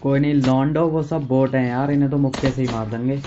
कोई नहीं लॉन्डो, वो सब बोट हैं यार, इन्हें तो मुक्के से ही मार देंगे।